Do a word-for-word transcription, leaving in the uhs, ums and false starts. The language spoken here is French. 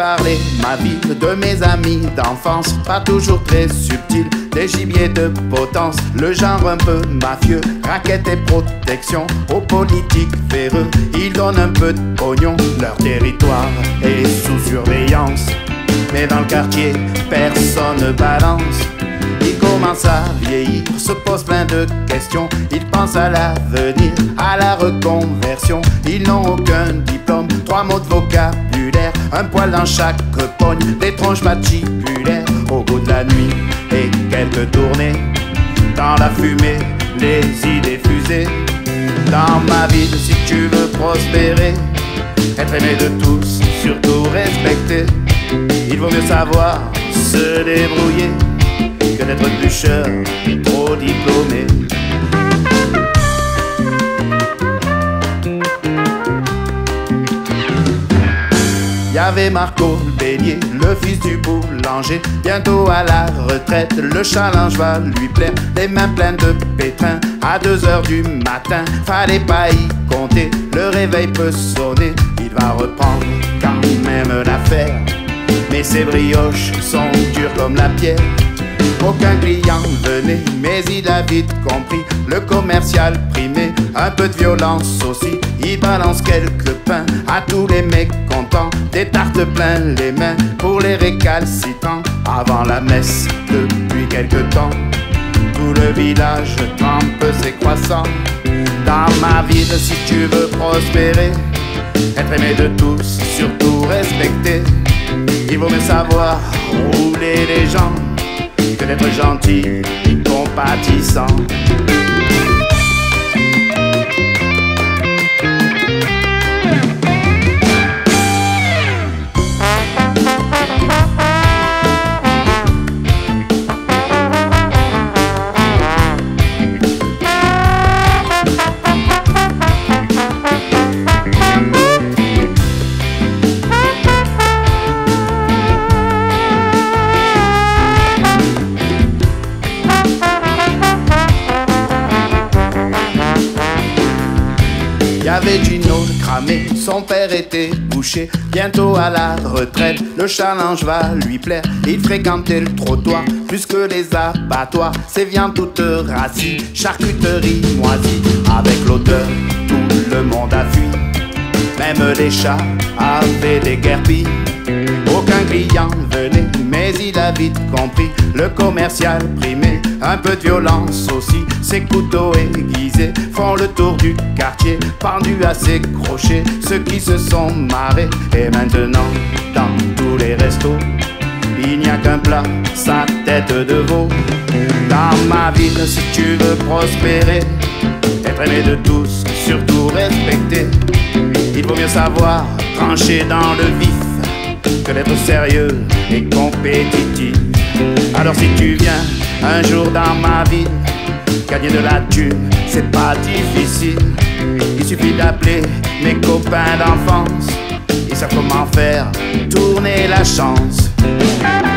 parler, ma vie, de mes amis d'enfance, pas toujours très subtil, des gibiers de potence, le genre un peu mafieux, raquette et protection, aux politiques véreux, ils donnent un peu de pognon, leur territoire est sous surveillance, mais dans le quartier, personne ne balance. Ils commencent à vieillir, se posent plein de questions, ils pensent à l'avenir, à la reconversion, ils n'ont aucun diplôme, trois mots de vocabulaire, un poil dans chaque pogne, des tronches patibulaires, au bout de la nuit et quelques tournées, dans la fumée, les idées fusées, dans ma ville si tu veux prospérer, être aimé de tous, surtout respecté, il vaut mieux savoir se débrouiller que d'être bûcheur, trop diplômé. Y'avait Marco le bélier, le fils du boulanger, bientôt à la retraite, le challenge va lui plaire. Les mains pleines de pétrin, à deux heures du matin, fallait pas y compter, le réveil peut sonner, il va reprendre quand même l'affaire. Mais ses brioches sont dures comme la pierre. Aucun client venait, mais il a vite compris, le commercial primé, un peu de violence aussi, il balance quelques pains à tous les mécontents, des tartes plein les mains pour les récalcitrants. Avant la messe, depuis quelque temps, tout le village trempe ses croissants. Dans ma ville, si tu veux prospérer, être aimé de tous, surtout respecté, il vaut mieux savoir rouler les gens que d'être gentil, compatissant. Y'avait Gino cramé, son père était boucher, bientôt à la retraite, le challenge va lui plaire. Il fréquentait le trottoir, plus que les abattoirs, ses viandes toutes rassis, charcuterie moisie, avec l'odeur, tout le monde a fui, même les chats avaient des guerpilles. Aucun client venait, mais il a vite compris, le commercial primé, un peu de violence aussi, ses couteaux aiguisés font le tour du quartier, pendus à ses crochets, ceux qui se sont marrés. Et maintenant, dans tous les restos, il n'y a qu'un plat, sa tête de veau. Dans ma ville, si tu veux prospérer, être aimé de tous, surtout respecté, il vaut mieux savoir trancher dans le vif que d'être sérieux et compétitif. Alors si tu viens un jour dans ma ville, gagner de la thune, c'est pas difficile. Il suffit d'appeler mes copains d'enfance, ils savent comment faire tourner la chance.